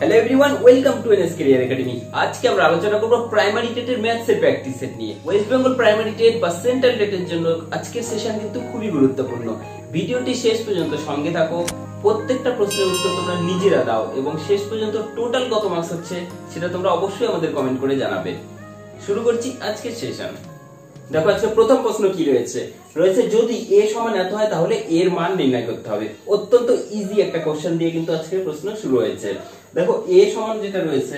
Hello everyone, welcome to NS career academy. आज के আমরা আলোচনা করব প্রাইমারি টেটের ম্যাথসের প্র্যাকটিস সেট নিয়ে। ওয়েস্ট বেঙ্গল প্রাইমারি টেট বা সেন্ট্রাল টেটের জন্য আজকের সেশন কিন্তু খুবই গুরুত্বপূর্ণ। ভিডিওটি শেষ পর্যন্ত সঙ্গে থাকো, প্রত্যেকটা প্রশ্নের উত্তর তোমরা নিজেরা দাও এবং শেষ পর্যন্ত টোটাল কত মার্কস হচ্ছে সেটা তোমরা অবশ্যই আমাদের কমেন্ট করে জানাবে। শুরু করছি আজকের সেশন। দেখো আজকে প্রথম প্রশ্ন কি রয়েছে, যদি a সমান এত হয় তাহলে এর মান নির্ণয় করতে হবে। অত্যন্ত ইজি একটা কোশ্চেন দিয়ে কিন্তু আজকের প্রশ্ন শুরু হয়েছে। দেখো a সমান যেটা রয়েছে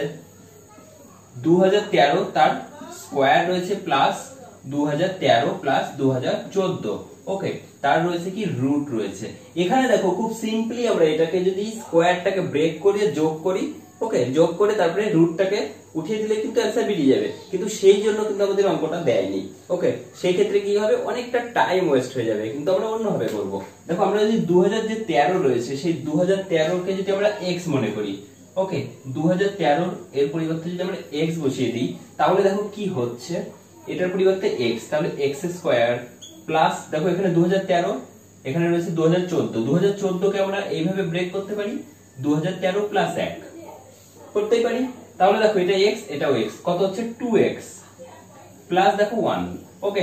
2013 তার স্কয়ার রয়েছে প্লাস 2013 প্লাস 2014। ওকে, তার রয়েছে কি রুট রয়েছে। এখানে দেখো খুব সিম্পলি আমরা এটাকে যদি স্কয়ারটাকে ব্রেক করে যোগ করি, ওকে, যোগ করে তারপরে রুটটাকে উঠিয়ে দিলে কিন্তু অ্যান্সার বেরিয়ে যাবে, কিন্তু সেই জন্য কিন্তু আমাদের অঙ্কটা দেয়নি। ওকে, সেই ক্ষেত্রে কি হবে, অনেকটা টাইম ওয়েস্ট হয়ে যাবে, কিন্তু আমরা অন্যভাবে করব। দেখো আমরা যদি 2013 রয়েছে সেই 2013 কে যদি আমরা x মনে করি, ওকে, 2013 এর পরিবর্তে যদি আমরা x বসিয়ে দিই তাহলে দেখো কি হচ্ছে, এটার পরিবর্তে x, তাহলে x স্কয়ার প্লাস দেখো এখানে 2013, এখানে রয়েছে 2014। 2014 কে আমরা এইভাবে ব্রেক করতে পারি, 2013 প্লাস 1 করতেই পারি। তাহলে দেখো এটা x, এটাও x, কত হচ্ছে 2x প্লাস দেখো 1। ওকে,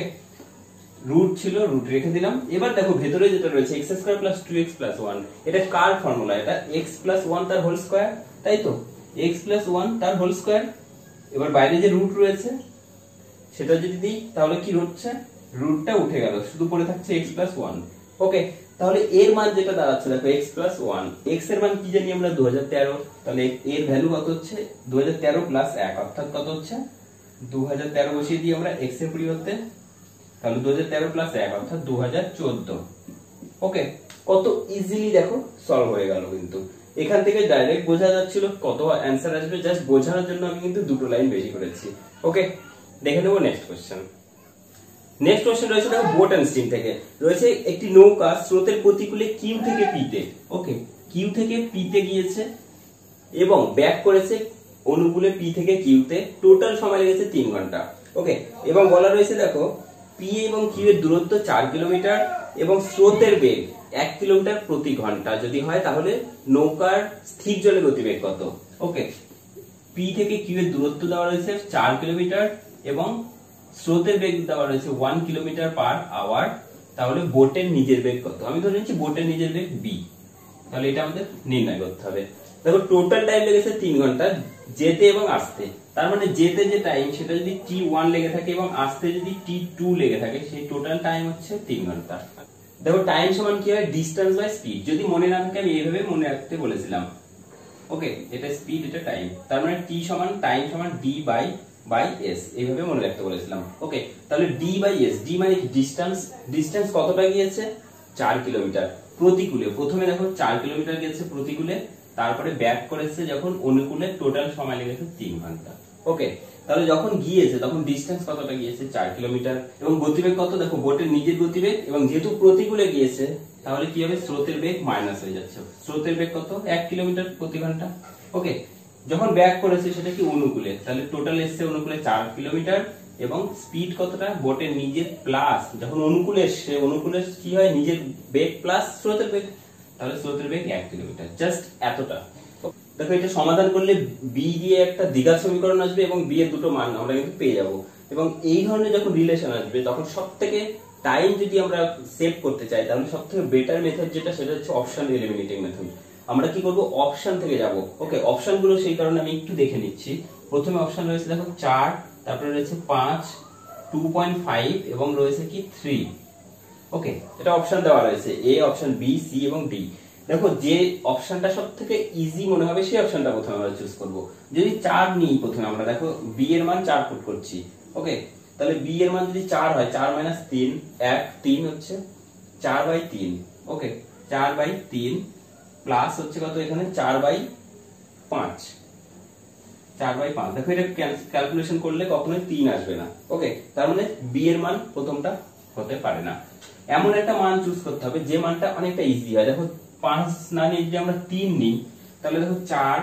রুট ছিল, রুট রেখে দিলাম। এবার দেখো ভেতরে যেটা রয়েছে x square plus 2x plus 1, এটা কার ফর্মুলা, এটা x প্লাস 1 তার হোল স্কয়ার, তাই তো, x প্লাস 1 তার হোল স্কয়ার। এবার বাইরে যে রুট রয়েছে সেটা যদি দিই তাহলে কি হচ্ছে, রুটটা উঠে গেল, শুধু পড়ে থাকছে x প্লাস 1। ওকে, তাহলে এর মান যেটা দাঁড়াচ্ছে দেখো x প্লাস 1, x এর মান কি জানি আমরা 2013, তাহলে এর ভ্যালু কত হচ্ছে 2013 প্লাস 1, অর্থাৎ কত হচ্ছে 2013 বসিয়ে দিই আমরা x এর পরিবর্তে, তাহলে 2013 প্লাস 1 অর্থাৎ 2014। ওকে, কত ইজিলি দেখো সলভ হয়ে গেল। কিন্তু এখান থেকে ডাইরেক্ট বোঝা যাচ্ছিল কত অ্যানসার আসবে, জাস্ট বোঝানোর জন্য আমি কিন্তু দুটো লাইন বেশি করেছি। ওকে, দেখে নেবো নেক্সট কোশ্চেন। নেক্সট কোশ্চেন রয়েছে দেখো বোট এন্ড স্টিম থেকে, রয়েছে একটি নৌকা স্রোতের প্রতিকূলে কিউ থেকে পিতে, ওকে, কিউ থেকে পিতে গিয়েছে এবং ব্যাক করেছে অনুকূলে পি থেকে কিউতে, টোটাল সময় লেগেছে 3 ঘন্টা। ওকে, এবং বলা রয়েছে দেখো পি এবং কিউ এর দূরত্ব 4 কিলোমিটার এবং স্রোতের বেগ 1 কিলোমিটার প্রতি ঘন্টা যদি হয় তাহলে নৌকার স্থির জলে গতিবেগ কত। ওকে, পি থেকে কিউ এর দূরত্ব দেওয়া রয়েছে 4 কিলোমিটার এবং স্রোতের বেগ দেওয়া রয়েছে 1 কিলোমিটার পার আওয়ার, তাহলে বোটের নিজের বেগ কত। আমি ধরে নিচ্ছি বোটের নিজের বেগ b, তাহলে এটা আমাদের নির্ণয় করতে হবে। দেখো টোটাল টাইম লেগেছে 3 ঘন্টা যেতে এবং আসতে, তার মানে যেতে যে টাইম সেটা যদি t1 লেগে থাকে এবং আসতে যদি t2 লেগে থাকে, সেই টোটাল টাইম হচ্ছে 3 ঘন্টা। দেখো টাইম সমান কি হয়, ডিসটেন্স বাই স্পিড। যদি মনে না থাকে আমি এইভাবে মনে রাখতে বলেছিলাম। ওকে, এটা স্পিড, এটা টাইম, তার মানে t সমান টাইম সমান d বাই s, এইভাবে মনে রাখতে বলেছিলাম। ওকে, তাহলে d বাই s, d মানে কি ডিসটেন্স, ডিসটেন্স কতটা গিয়েছে 4 কিলোমিটার প্রতিকূলে। প্রথমে দেখো 4 কিলোমিটার গিয়েছে প্রতিকূলে, তারপরে ব্যাক করেছে যখন অনুকূলে, টোটাল সময় লেগেছে 3 ঘন্টা। ওকে, তাহলে যখন গিয়েছে তখন ডিসটেন্স কতটা গিয়েছে 4 কিলোমিটার এবং গতিবেগ কত, দেখো বোটের নিজের গতিবেগ, এবং যেহেতু প্রতিকূলে গিয়েছে তাহলে কি হবে, স্রোতের বেগ মাইনাস হয়ে যাচ্ছে। স্রোতের বেগ কত, 1 কিলোমিটার প্রতি ঘন্টা। ওকে, যখন ব্যাক করেছে সেটা কি অনুকূলে, তাহলে টোটাল এসছে অনুকূলে 4 কিলোমিটার এবং স্পিড কতটা, বোটের নিজের প্লাস যখন অনুকূলে এসছে, অনুকূলে কি হয় নিজের বেগ প্লাস স্রোতের বেগ, তাহলে স্রোতের বেগ 1 কিলোমিটার, জাস্ট এতটা। দেখো এটা সমাধান করলে বি দিয়ে একটা দ্বিঘাত সমীকরণ আসবে এবং বি এর দুটো মান আমরা কিন্তু পেয়ে যাব। এবং এই ধরনের যখন রিলেশন আসবে তখন সবথেকে টাইম যদি আমরা সেভ করতে চাই তাহলে সবথেকে বেটার মেথড যেটা, সেটা হচ্ছে অপশন এলিমিনেটিং মেথড। আমরা কি করব, অপশন থেকে যাব। ওকে, অপশন গুলো সেই কারণে আমি একটু দেখে নিচ্ছি। প্রথমে অপশন রয়েছে দেখো 4, তারপরে রয়েছে 5, 2.5 এবং রয়েছে কি 3। ওকে, এটা অপশন দেওয়া রয়েছে এ, অপশন বি, সি এবং ডি। দেখো যে অপশনটা সবথেকে ইজি মনে হবে সেই অপশনটা প্রথমে আমরা চুজ করব। যদি 4 নিই প্রথমে আমরা, দেখো বি এর মান 4 পুট করছি। ওকে, তাহলে বি এর মান যদি 4 হয়, 4 মাইনাস 3 1, 3 হচ্ছে 4 বাই 3। ওকে, 4 বাই 3 প্লাস হচ্ছে কত এখানে 4 বাই 5, 4 বাই 5। দেখো এটা ক্যালকুলেশন করলে কখনোই 3 আসবে না। ওকে, তার মানে বি এর মান প্রথমটা হতে পারে না। এমন একটা মান চুজ করতে হবে যে মানটা অনেকটা ইজি হয়। দেখো 5 না নিয়ে যদি আমরা 3 নিই তাহলে দেখো 4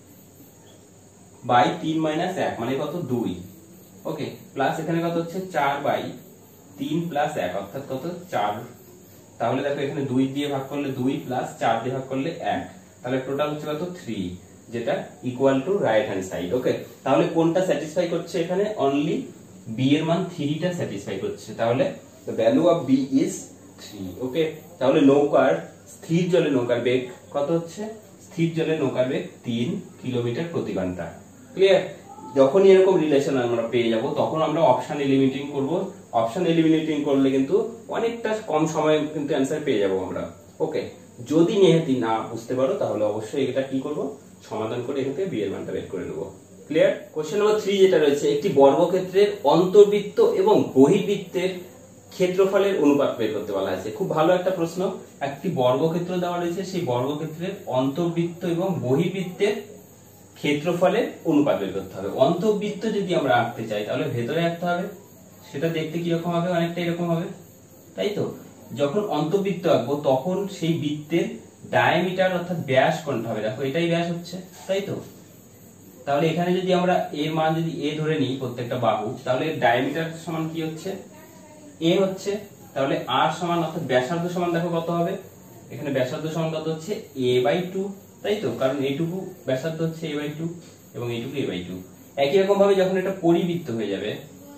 বাই 3 মাইনাস 1 মানে কত 2। ওকে, প্লাস এখানে কত হচ্ছে 4 বাই 3 প্লাস 1 অর্থাৎ কত 4। তাহলে দেখো এখানে 2 দিয়ে ভাগ করলে 2 প্লাস 4 দিয়ে ভাগ করলে 1, তাহলে টোটাল হচ্ছে কত 3। যেটা equal to right hand side. Okay, তাহলে কোনটা স্যাটিসফাই করছে এখানে? অনলি বি এর মান 3 টা স্যাটিসফাই করছে, তাহলে the value of B is 3। Okay, তাহলে নৌকার স্থির জলে নৌকার বেগ কত হচ্ছে? স্থির জলে নৌকার বেগ 3 কিলোমিটার প্রতি ঘন্টা। ক্লিয়ার? যখনই এরকম রিলেশন আমরা পেয়ে যাব তখন আমরা অপশন এলিমিনেটিং করব। অপশন এলিমিনেটিং করলে কিন্তু অনেকটা কম সময়ে কিন্তু অ্যান্সার পেয়ে যাব আমরা। ওকে, যদি নিহাতি না বুঝতে পারো তাহলে অবশ্যই এটা কি করব? সমাধান করে এখান থেকে বি এর মানটা বের করে নেব। ক্লিয়ার? কোশ্চেন নাম্বার 3 যেটা রয়েছে, একটি বর্গক্ষেত্রের অন্তর্বৃত্ত এবং বহির্বৃত্তের ক্ষেত্রফলের অনুপাত বের করতে বলা হয়েছে। খুব ভালো একটা প্রশ্ন। একটি বর্গক্ষেত্র দেওয়া রয়েছে, সেই বর্গক্ষেত্রের অন্তর্বৃত্ত এবং বহির্বৃত্তের ক্ষেত্রফলের অনুপাত বের করতে হবে। অন্তর্বৃত্ত যদি আমরা আঁকতে চাই তাহলে ভেতরে আঁকতে হবে, সেটা দেখতে কিরকম হবে? অনেকটা এরকম হবে, তাই তো? যখন অন্তর্বৃত্ত আঁকবো তখন সেই বৃত্তের ডায়ামিটার অর্থাৎ ব্যাস কোনটা হবে? দেখো এটাই ব্যাস হচ্ছে, তাই তো? তাহলে এখানে যদি আমরা এর মান যদি এ ধরে নিই প্রত্যেকটা বাহু, তাহলে ডায়ামিটার সমান কি হচ্ছে? এ হচ্ছে। তাহলে আর সমান অর্থাৎ ব্যাসার্ধ সমান দেখো কত হবে? এখানে ব্যাসার্ধ সমান কত হচ্ছে? a/2, তাই তো? কারণ এইটুকু ব্যাসার্ধ হচ্ছে a/2 এবং এইটুকু a/2। একই রকম ভাবে যখন এটা পরিবৃত্ত হয়ে যাবে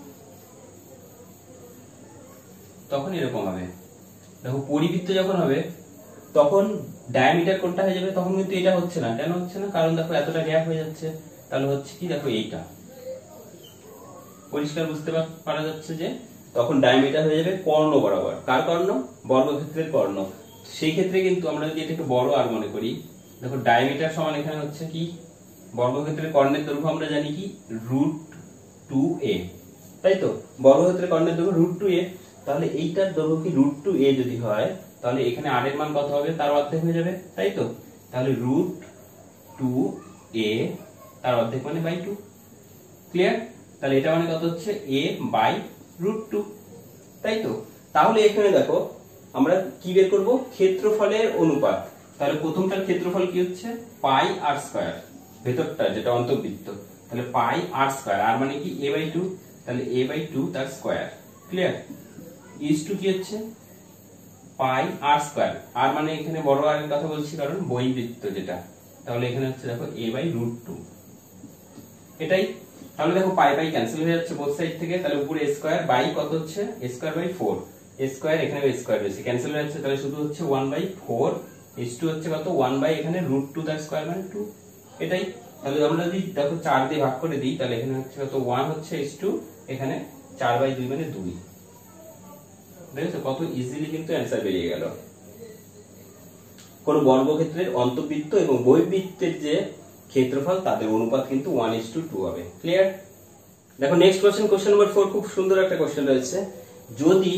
তখন এরকম হবে। দেখো পরিবৃত্ত যখন হবে তখন ডায়ামিটার কোনটা হয়ে যাবে? তখন কিন্তু এটা হচ্ছে না। কেন হচ্ছে না? কারণ দেখো এতটা গ্যাপ হয়ে যাচ্ছে। তাহলে হচ্ছে কি? দেখো এইটা পরিষ্কার বুঝতে পারা যাচ্ছে যে তখন ডায়ামিটার হয়ে যাবে কর্ণ বরাবর। কার কর্ণ? বর্গক্ষেত্রের কর্ণ। সেই ক্ষেত্রে কিন্তু আমরা যদি এটাকে বড় আর মনে করি, দেখো ডায়ামিটার সমান এখানে হচ্ছে কি? বর্গক্ষেত্রের কর্ণের দৈর্ঘ্য আমরা জানি কি? √2a, তাই তো? বর্গক্ষেত্রের কর্ণের দৈর্ঘ্য √2a। তাহলে এইটার দৈর্ঘ্য কি √2a যদি হয় তাহলে এখানে r এর মান কত হবে? তার অর্ধেক হয়ে যাবে, তাই তো? তাহলে √2a তার অর্ধেক মানে /2। ক্লিয়ার? তাহলে এটা মানে কত হচ্ছে? a/√2, তাই তো? তাহলে এখানে দেখো আমরা কি বের করব? ক্ষেত্রফলের অনুপাত। তাহলে প্রথমটার ক্ষেত্রফল কি হচ্ছে? πr², ভেতরটা যেটা অন্তর্বৃত্ত। তাহলে πr², আর মানে কি? a/2, তাহলে a/2 তার স্কয়ার। ক্লিয়ার? ইজ টু কি হচ্ছে? πr², আর মানে এখানে বড় আর এর কথা বলছি কারণ বহির্বৃত্ত যেটা। তাহলে এখানে হচ্ছে দেখো a/√2, এটাই। তাহলে দেখো পাই পাই ক্যান্সেল হয়ে যাচ্ছে বোথ সাইড থেকে। তাহলে উপরে স্কয়ার বাই কত হচ্ছে? a²/4, a² এখানে a² রয়েছে, ক্যান্সেল হয়ে যাচ্ছে। তাহলে শুধু হচ্ছে 1/4 h2 হচ্ছে কত? 1 এখানে √2 তার স্কয়ার মানে 2, এটাই। তাহলে আমরা যদি দেখো 4 দিয়ে ভাগ করে দিই তাহলে এখানে হচ্ছে কত? 1 হচ্ছে h2, এখানে 4/2 মানে 2। দেখেছো কত ইজিলি কিন্তু অ্যান্সার বেরিয়ে গেল। কোন বর্গক্ষেত্রের অন্তর্বৃত্ত এবং বহির্বৃত্তের যে ক্ষেত্রফল তাদের অনুপাত কিন্তু 1:2 হবে। ক্লিয়ার? দেখো নেক্সট কোশ্চেন, কোশ্চেন নাম্বার 4, খুব সুন্দর একটা কোশ্চেন রয়েছে। যদি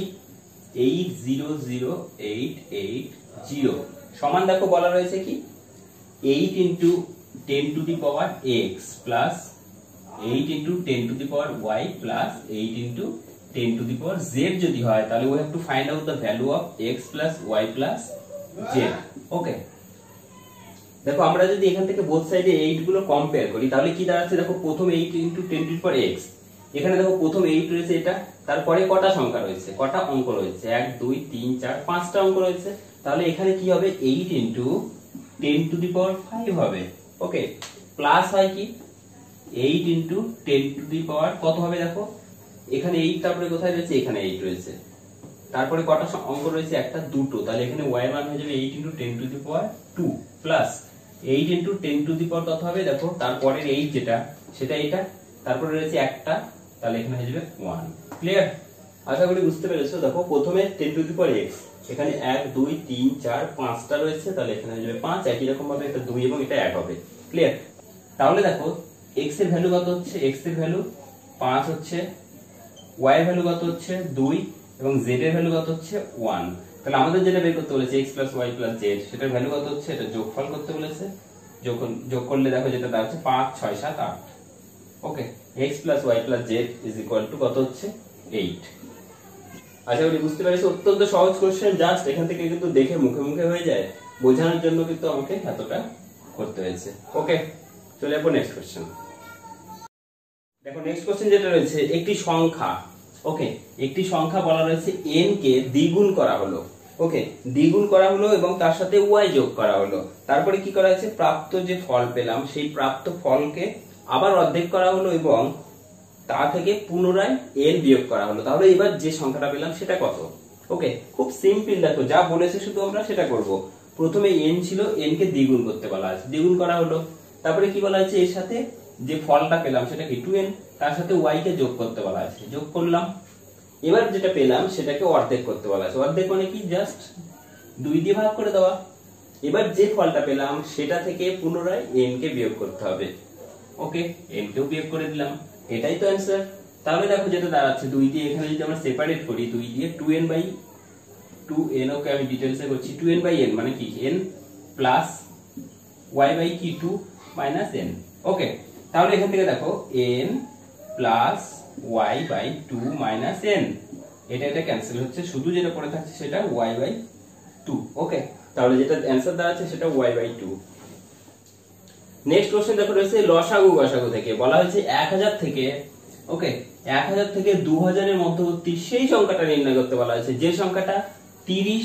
800,880 সমান দেখো বলা রয়েছে কি 8 × 10⁻x plus 8 × 10⁻y plus 8 × 10⁻z যদি হয় তাহলে we have to find out the value of x plus y plus z। ওকে, দেখো আমরা যদি এখান থেকে বোথ সাইডে 8 গুলো কম্পেয়ার করি তাহলে কি দাঁড়াচ্ছে? দেখো প্রথম 8 × 10⁻x, এখানে দেখো প্রথম 8 রয়েছে, এটা তারপরে কটা সংখ্যা রয়েছে? কটা অঙ্ক রয়েছে? 1 2 3 4 5টা অঙ্ক রয়েছে। তাহলে এখানে কি হবে? 8 × 10⁵ হবে। ওকে, প্লাস হয় কি 8 × 10⁻, কত হবে? দেখো এখানে 8, তারপরে কোথায় রয়েছে? এখানে 8 রয়েছে, তারপরে কটা অঙ্ক রয়েছে? একটা দুটো। তাহলে এখানে y মান হয়ে যাবে 8 × 10⁻2 প্লাস 8 × 10⁻, কত হবে? দেখো তারপরের 8 যেটা সেটা এটা, তারপরে রয়েছে একটা, তাহলে এখানে হয়ে যাবে 1। ক্লিয়ার? আশা করি বুঝতে পেরেছো। দেখো প্রথমে 10⁻x, এখানে 1 2 3 4 5টা রয়েছে, তাহলে এখানে হয়ে যাবে 5। একই রকম ভাবে এটা 2 এবং এটা 1 হবে। ক্লিয়ার? তাহলে দেখো x এর ভ্যালু কত হচ্ছে? x এর ভ্যালু 5 হচ্ছে, y এর ভ্যালু কত হচ্ছে? 2 এবং z এর ভ্যালু কত হচ্ছে? 1। তাহলে আমাদের যেটা বের করতে বলেছে x plus y plus z, সেটার ভ্যালু কত হচ্ছে? এটা যোগফল করতে বলেছে। যোগ করলে দেখো যেটা দাঁড়াচ্ছে 5 6 7 8। ওকে, x plus y plus z is equal to কত হচ্ছে? 8। আশা করি বুঝতে পেরেছো। অত্যন্ত সহজ কোশ্চেন, জাস্ট এখান থেকে কিন্তু দেখে মুখে মুখে হয়ে যায়, বোঝানোর জন্য কিন্তু আমাকে এতটা করতে হয়েছে। ওকে, চলে যাবো নেক্সট কোশ্চেন। দেখো নেক্সট কোশ্চেন যেটা রয়েছে, একটি সংখ্যা, ওকে একটি সংখ্যা বলা রয়েছে n কে দ্বিগুণ করা হলো। ওকে, দ্বিগুণ করা হলো এবং তার সাথে ওয়াই যোগ করা হলো। তারপরে কি করা হয়েছে, প্রাপ্ত যে ফল পেলাম সেই প্রাপ্ত ফলকে আবার অর্ধেক করা হলো এবং তা থেকে পুনরায় n বিয়োগ করা হলো। তাহলে এবার যে সংখ্যাটা পেলাম সেটা কত? ওকে, খুব সিম্পল, দেখো যা বলেছে শুধু আমরা সেটা করব। প্রথমে n ছিল, n কে দ্বিগুণ করতে বলা আছে, দ্বিগুণ করা হলো। তারপরে কি বলা আছে, এর সাথে যে ফলটা পেলাম সেটা কি 2n, তার সাথে y কে যোগ করতে বলা আছে, যোগ করলাম। এবার যেটা পেলাম সেটাকে অর্ধেক করতে বলা আছে। অর্ধেক মানে কি, জাস্ট 2 দিয়ে ভাগ করে দেওয়া। এবার যে ফলটা পেলাম সেটা থেকে পুনরায় n কে বিয়োগ করতে হবে। ওকে, n কেও বিয়োগ করে দিলাম, এটাই তো অ্যান্সার। তাহলে দেখো যেটা দাঁড়াচ্ছে 2 দিয়ে এখানে যদি আমরা সেপারেট করি, 2 দিয়ে 2n, ওকে আমি ডিটেইলসে করছি। 2n/n মানে কি, n প্লাস y বাই কি 2 মাইনাস n। ওকে, তাহলে এখান থেকে দেখো n plus y by 2 minus n, এটা ক্যান্সেল হচ্ছে, শুধু যেটা পড়ে থাকছে সেটা y বাই 2। ওকে, তাহলে যেটা অ্যান্সার দাঁড়াচ্ছে সেটা y বাই 2। নেক্সট কোশ্চেন দেখো রয়েছে লসাগু গসাগু থেকে। বলা হয়েছে 1000 থেকে, ওকে, 1000 থেকে 2000 এর মধ্যবর্তী সেই সংখ্যাটা নির্ণয় করতে বলা হয়েছে যে সংখ্যাটা 30,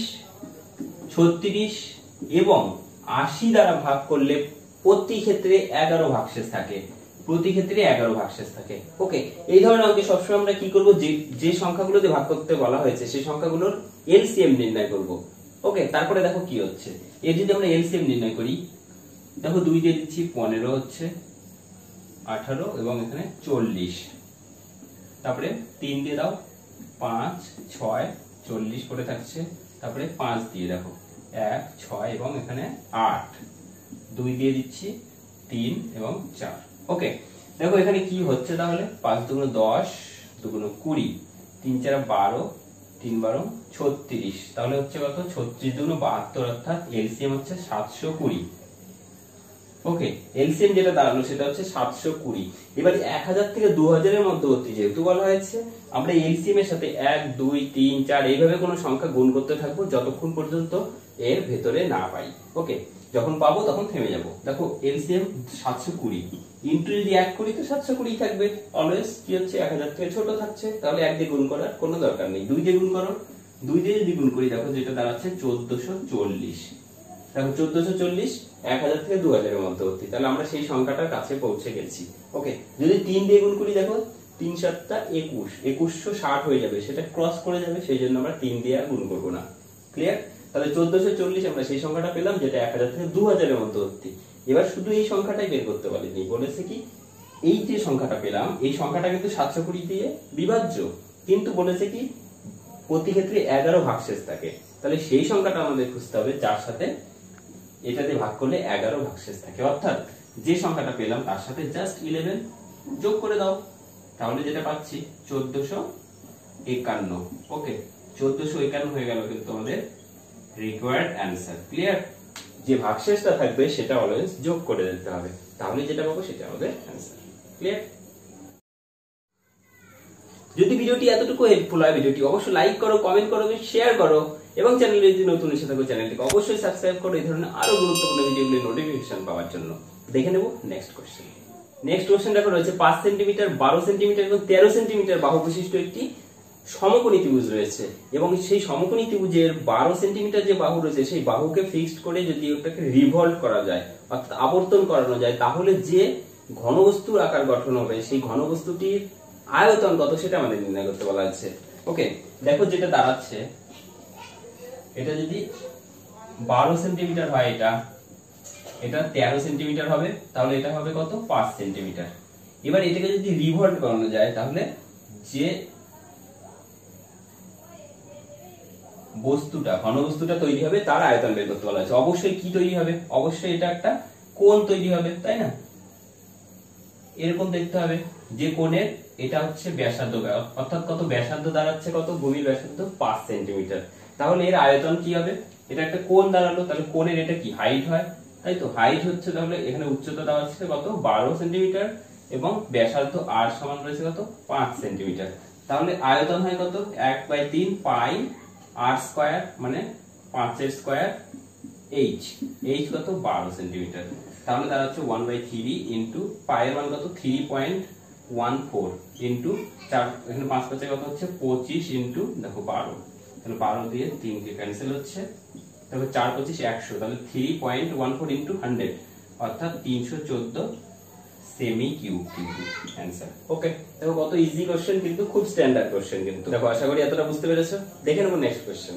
36 এবং 80 দ্বারা ভাগ করলে প্রতি ক্ষেত্রে 11 ভাগশেষ থাকে, প্রতি ক্ষেত্রে 11 ভাগশেষ থাকে। ওকে, এই ধরনের অঙ্কে সবসময় আমরা কি করব, যে সংখ্যাগুলোতে ভাগ করতে বলা হয়েছে সেই সংখ্যাগুলোর এলসিএম নির্ণয় করব। ওকে, তারপরে দেখো কি হচ্ছে, এর যদি আমরা এলসিএম নির্ণয় করি, দেখো 2 দিয়ে দিচ্ছি 15 হচ্ছে 18 এবং এখানে 40, তারপরে 3 দিয়ে দাও 5 6 40 পড়ে থাকছে, তারপরে 5 দিয়ে দেখো 1 6 এবং এখানে 8, 2 দিয়ে দিচ্ছি 3 এবং 4। ওকে, দেখো এখানে কি হচ্ছে, তাহলে 5 দুগুণ 10, দুগুণ 20, 3 4 12, 3 12 36, তাহলে হচ্ছে কত, 36 দুগুণ 72, অর্থাৎ এলসিএম হচ্ছে 720। ওকে, এলসিএম যেটা দাঁড়ালো সেটা হচ্ছে 720। এবার 1000 থেকে 2000 এর মধ্যবর্তী যেহেতু বলা হয়েছে, আমরা এলসিএম এর সাথে 1 2 3 4 এইভাবে কোনো সংখ্যা গুণ করতে থাকবো যতক্ষণ পর্যন্ত এর ভেতরে না পাই। ওকে, যখন পাবো তখন থেমে যাব। দেখো এলসিএম 720 ইনটু যদি 1 করি তো 720 থাকবে, অলওয়েজ কি হচ্ছে 1000 থেকে ছোট থাকছে, তাহলে 1 দিয়ে গুণ করার কোনো দরকার নেই, 2 দিয়ে গুণ করো। 2 দিয়ে যদি গুণ করি দেখো যেটা দাঁড়াচ্ছে 1440। দেখো 1440 1000 থেকে 2000 এর মধ্যবর্তী, তাহলে আমরা সেই সংখ্যাটার কাছে পৌঁছে গেছি। ওকে, যদি 3 দিয়ে গুণ করি দেখো 3 7 21, 2160 হয়ে যাবে, সেটা ক্রস করে যাবে, সেই জন্য আমরা 3 দিয়ে আর গুণ করব না। ক্লিয়ার? তাহলে 1440 আমরা সেই সংখ্যাটা পেলাম যেটা 1000 থেকে 2000 এর মধ্যবর্তী। এবার শুধু এই সংখ্যাটাই বের করতে পারিনি, বলেছে কি এই যে সংখ্যাটা পেলাম এই সংখ্যাটা কিন্তু 720 দিয়ে বিভাজ্য, কিন্তু বলেছে কি প্রতি ক্ষেত্রে 11 ভাগশেষ থাকে, তাহলে সেই সংখ্যাটা আমাদের খুঁজতে হবে যার সাথে এটাতে ভাগ করলে 11 ভাগশেষ থাকে। অর্থাৎ যে সংখ্যাটা পেলাম তার সাথে জাস্ট 11 যোগ করে দাও, তাহলে যেটা পাচ্ছি 1451। ওকে, 1451 হয়ে গেল কিন্তু আমাদের রিকোয়ার্ড অ্যান্সার। ক্লিয়ার? যে ভাগশেষটা থাকবে সেটা অলওয়েজ যোগ করে দিতে হবে, তাহলে যেটা পাবো সেটা আমাদের অ্যান্সার। ক্লিয়ার? যদি ভিডিওটি এতটুকু হেল্পফুল হয় ভিডিওটি অবশ্যই লাইক করো, কমেন্ট করো, শেয়ার করো এবং চ্যানেলে যদি নতুন এসে থাকো চ্যানেলটিকে অবশ্যই সাবস্ক্রাইব করো এই ধরনের আরো গুরুত্বপূর্ণ ভিডিওগুলির নোটিফিকেশন পাওয়ার জন্য। দেখে নেব নেক্সট কোশ্চেন। নেক্সট কোশ্চেন দেখো রয়েছে 5 সেন্টিমিটার, 12 সেন্টিমিটার এবং 13 সেন্টিমিটার বাহু বিশিষ্ট একটি সমকোণী ত্রিভুজ রয়েছে এবং সেই সমকোণী ত্রিভুজের 12 সেন্টিমিটার যে বাহু রয়েছে সেই বাহুকে ফিক্সড করে যদি ওটাকে রিভলভ করা যায় অর্থাৎ আবর্তন করানো যায়, তাহলে যে ঘনবস্তুর আকার গঠন হবে সেই ঘনবস্তুটির আয়তন কত সেটা আমাদের নির্ণয় করতে বলা হয়েছে। ওকে, দেখো যেটা দাঁড়াচ্ছে, এটা যদি 12 সেন্টিমিটার হয়, এটা 13 সেন্টিমিটার হবে, তাহলে এটা হবে কত, 5 সেন্টিমিটার। এবার এটাকে যদি রিভলভ করানো যায় তাহলে যে বস্তুটা ঘনবস্তুটা তৈরি হবে তার আয়তন বের করতে বলা হয়েছে। অবশ্যই কি তৈরি হবে, অবশ্যই এটা একটা কোণ তৈরি হবে, তাই না? এরকম দেখতে হবে যে কোণের এটা হচ্ছে ব্যাসার্ধ, অর্থাৎ কত ব্যাসার্ধ দাঁড়াচ্ছে, কত ভূমির ব্যাসার্ধ 5 সেন্টিমিটার, তাহলে এর আয়তন কি হবে, এটা একটা কোণ দাঁড়ালো, তাহলে কোণের এটা কি হাইট হয়, তাই তো হাইট হচ্ছে, তাহলে এখানে উচ্চতা দেওয়া আছে কত 12 সেন্টিমিটার এবং ব্যাসার্ধ r সমান রয়েছে কত 5 সেন্টিমিটার, তাহলে আয়তন হয় কত 1/3 পাই r স্কয়ার মানে 5 এর স্কয়ার h, h কত 12 সেন্টিমিটার, তাহলে দাঁড়াচ্ছে 1/3 ইনটু পাই এর মান কত 3.14 ইনটু 4, এখানে 5 5 কত হচ্ছে 25 ইনটু দেখো 12, তাহলে 12 দিয়ে 3 কে ক্যান্সেল হচ্ছে, তারপর 4 25 100, তাহলে 3.14 ইনটু 100 অর্থাৎ 314 সেমি কিউব কিন্তু आंसर। ওকে, দেখো কত ইজি কোশ্চেন, কিন্তু খুব স্ট্যান্ডার্ড কোশ্চেন কিন্তু। দেখো আশা করি এতটা বুঝতে পেরেছো। দেখে নেব নেক্সট কোশ্চেন।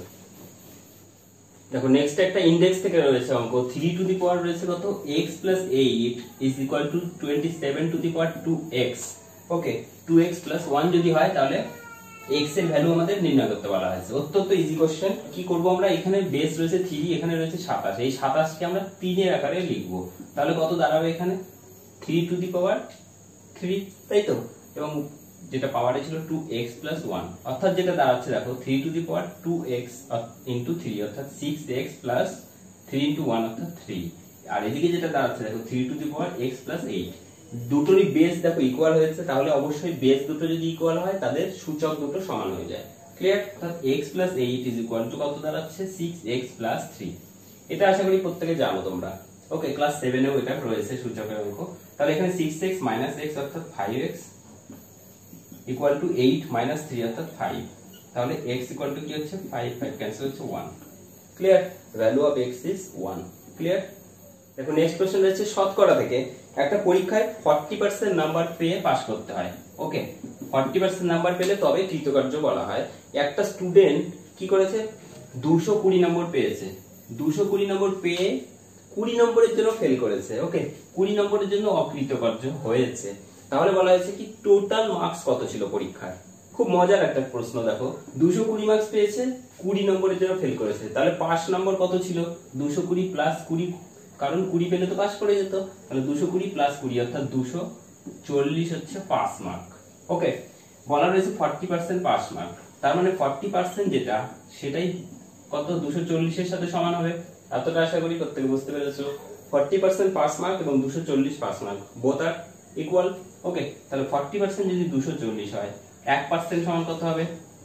দেখো নেক্সট একটা ইনডেক্স থেকে রয়েছে অঙ্ক। 3 টু দি পাওয়ার রয়েছে কত, x plus 8 is equal to 27 to the power 2x। Okay, 2x plus 1 যদি হয় তাহলে x এর ভ্যালু আমাদের নির্ণয় করতে বলা হয়েছে। অত্যন্ত ইজি কোশ্চেন। কি করব আমরা, এখানে বেস রয়েছে 3, এখানে রয়েছে 27, এই 27 কে আমরা 3 এর আকারে লিখব। তাহলে কত দাঁড়াবে এখানে 3 টু দি পাওয়ার 3, তাই তো, এবং যেটা পাওয়ারে ছিল 2x প্লাস 1, অর্থাৎ যেটা দাঁড়াচ্ছে দেখো 3 to the power 2x into 3 অর্থাৎ 6x প্লাস 3 ইনটু 1 অর্থাৎ 3। আর এদিকে যেটা দাঁড়াচ্ছে দেখো 3 to the power x plus 8। দুটোরই বেস দেখো ইকুয়াল হয়েছে, তাহলে অবশ্যই বেস দুটো যদি ইকুয়াল হয় তাদের সূচক দুটো সমান হয়ে যায়। ক্লিয়ার? অর্থাৎ x plus 8 is equal to কত দাঁড়াচ্ছে, 6x প্লাস 3। এটা আশা করি প্রত্যেকে জানো তোমরা। ওকে, ক্লাস 7 এও এটা রয়েছে সূচকের অঙ্ক। তাহলে এখানে 6x মাইনাস x অর্থাৎ 5x ইকুয়াল টু 8 মাইনাস 3 অর্থাৎ 5। তাহলে x ইকুয়াল টু কি হচ্ছে, 5 5 ক্যান্সেল হচ্ছে 1। Clear? Value of x is 1। Clear? দেখো নেক্সট কোশ্চেন রয়েছে শতকরা থেকে। একটা পরীক্ষায় 40% নাম্বার পেয়ে পাস করতে হয়। ওকে, 40% নাম্বার পেলে তবে কৃতকার্য বলা হয়। একটা স্টুডেন্ট কি করেছে, 220 নম্বর পেয়েছে। 220 নম্বর পেয়ে 20 নম্বরের জন্য ফেল করেছে। ওকে, 20 নম্বরের জন্য অকৃতকার্য হয়েছে। তাহলে বলা হয়েছে কি টোটাল মার্কস কত ছিল পরীক্ষার। খুব মজার একটা প্রশ্ন। দেখো 220 মার্কস পেয়েছে, 20 নম্বরের জন্য ফেল করেছে, তাহলে পাস নম্বর কত ছিল, 220 প্লাস 20, কারণ 20 পেলে তো পাস করে যেত। তাহলে 220 প্লাস 20 অর্থাৎ 240 হচ্ছে পাস মার্ক। ওকে, বলা রয়েছে 40% পাস মার্ক, তার মানে 40% যেটা সেটাই কত, 240 এর সাথে সমান হবে। এতটা আশা করি প্রত্যেকে বুঝতে পেরেছো। 40% পাস মার্ক এবং 240 pass mark both are equal. Okay, তাহলে 40% যদি 240 হয়, 1% সমান কত হবে,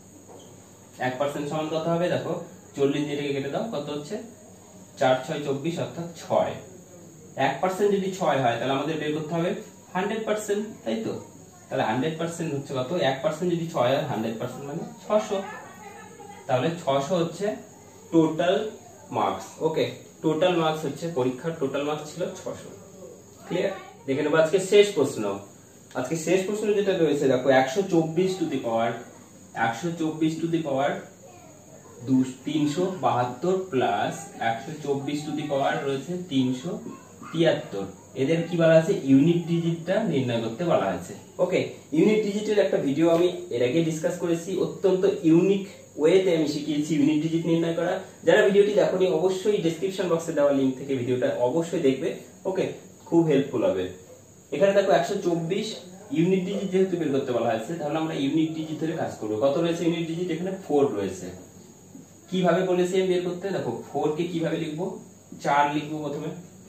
1% সমান কত হবে, দেখো 40 যেটাকে কেটে দাও, কত হচ্ছে 4 6 24 অর্থাৎ 6। 1% যদি 6 হয় তাহলে আমাদের বের করতে হবে 100%, তাই তো। তাহলে 100% হচ্ছে কত, 1% যদি 6 হয় 100% মানে 600। তাহলে 600 হচ্ছে total marks. Okay, total marks হচ্ছে পরীক্ষার টোটাল মার্কস ছিল 600। ক্লিয়ার? দেখে নেব আজকে শেষ প্রশ্ন। আজকে শেষ প্রশ্ন যেটা রয়েছে দেখো 124 to the power 372 plus 124 to the power রয়েছে 373। এদের কি বলা আছে, ইউনিট ডিজিটটা নির্ণয় করতে বলা আছে। ওকে, ইউনিট ডিজিটের একটা ভিডিও আমি এর আগে ডিসকাস করেছি। অত্যন্ত ইউনিক ওয়েতে আমি শিখিয়েছি ইউনিট ডিজিট নির্ণয় করা। যারা ভিডিওটি দেখোনি অবশ্যই ডেসক্রিপশন বক্সে দেওয়া লিংক থেকে ভিডিওটা অবশ্যই দেখবে। ওকে, খুব হেল্পফুল হবে। এখানে দেখো 124 ইউনিট ডিজিট যেহেতু বের করতে বলা হয়েছে, তাহলে আমরা ইউনিট ডিজিট ধরে কাজ করব। কত রয়েছে ইউনিট ডিজিট, এখানে 4 রয়েছে। কিভাবে বলেছি আমি বের করতে, দেখো 4 কে কিভাবে লিখবো, 4 লিখবো প্রথমে,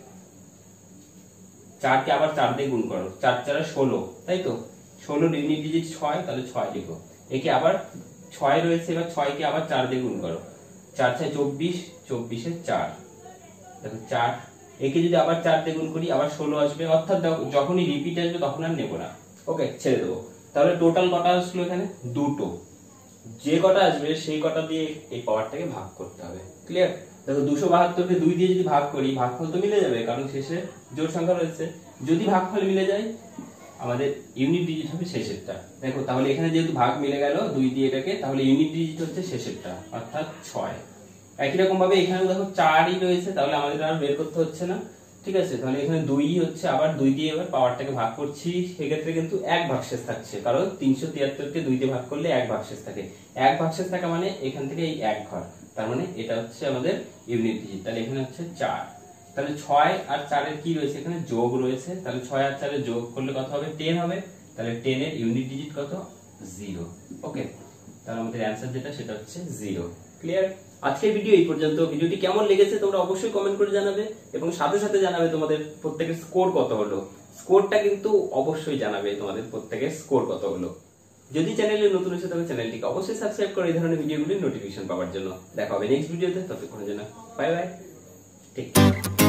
4 কে আবার 4 দিয়ে গুণ করো, 4 4 16, তাই তো। 16 ইউনিট ডিজিট 6, তাহলে 6 লিখো। একে আবার 6 রয়েছে, এবার 6 কে আবার 4 দিয়ে গুণ করো, 4 6 24, 24 এ 4, দেখো 4। একে যদি আবার 4 দিয়ে গুণ করি আবার 16 আসবে, অর্থাৎ যখনই রিপিট আসবে তখন আর নেব না। ওকে, ছেড়ে দেবো। তাহলে টোটাল কটা আসলো এখানে, দুটো। যে কটা আসবে সেই কটা দিয়ে এই পাওয়ারটাকে ভাগ করতে হবে। ক্লিয়ার? দেখো 272 কে 2 দিয়ে যদি ভাগ করি, ভাগফল তো মিলে যাবে, কারণ শেষে জোড় সংখ্যা রয়েছে। যদি ভাগফল মিলে যায় আমাদের ইউনিট ডিজিট হবে শেষেরটা। দেখো তাহলে এখানে যেহেতু ভাগ মিলে গেল 2 দিয়ে এটাকে, তাহলে ইউনিট ডিজিট হচ্ছে শেষেরটা অর্থাৎ 6। একই রকম ভাবে এখানেও দেখো 4ই রয়েছে, তাহলে আমাদের আর বের করতে হচ্ছে না। ঠিক আছে, তাহলে এখানে 2ই হচ্ছে, আবার 2 দিয়ে এবার পাওয়ারটাকে ভাগ করছি। সেক্ষেত্রে কিন্তু 1 ভাগশেষ থাকছে, কারণ 373 কে 2 দিয়ে ভাগ করলে 1 ভাগশেষ থাকে। 1 ভাগশেষ থাকা মানে এখান থেকে এই 1 ঘর, তার মানে এটা হচ্ছে আমাদের ইউনিট ডিজিট। তাহলে এখানে হচ্ছে 4। তাহলে 6 আর 4 এর কি রয়েছে, এখানে যোগ রয়েছে। তাহলে 6 আর 4 এর যোগ করলে কত হবে, 10 হবে। তাহলে 10 এর ইউনিট ডিজিট কত, 0। ওকে, তাহলে আমাদের অ্যানসার যেটা সেটা হচ্ছে 0। ক্লিয়ার? আজকের ভিডিও এই পর্যন্ত। ভিডিওটি কেমন লেগেছে তোমরা অবশ্যই কমেন্ট করে জানাবে, এবং সাথে সাথে জানাবে তোমাদের প্রত্যেকের স্কোর কত হলো। স্কোরটা কিন্তু অবশ্যই জানাবে তোমাদের প্রত্যেকের স্কোর কত হলো। যদি চ্যানেলে নতুন এসে তবে চ্যানেলটিকে অবশ্যই সাবস্ক্রাইব করে এই ধরনের ভিডিওগুলির নোটিফিকেশন পাওয়ার জন্য। দেখা হবে নেক্সট ভিডিওতে, ততক্ষণের জন্য বাই বাই, টেক কেয়ার।